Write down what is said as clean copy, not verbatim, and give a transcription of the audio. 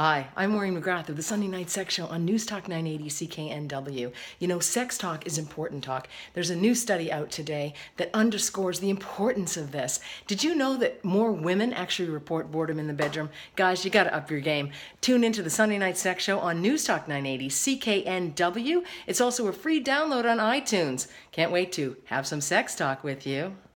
Hi, I'm Maureen McGrath of the Sunday Night Sex Show on News Talk 980 CKNW. You know, sex talk is important talk. There's a new study out today that underscores the importance of this. Did you know that more women actually report boredom in the bedroom? Guys, you gotta up your game. Tune into the Sunday Night Sex Show on News Talk 980 CKNW. It's also a free download on iTunes. Can't wait to have some sex talk with you.